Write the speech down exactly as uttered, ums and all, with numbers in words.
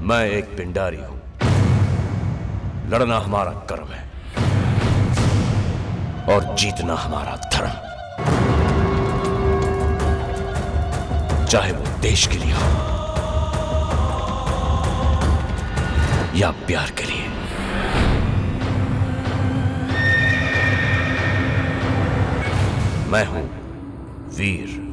मैं एक पिंडारी हूं। लड़ना हमारा कर्म है और जीतना हमारा धर्म, चाहे वो देश के लिए हो या प्यार के लिए। मैं हूं वीर।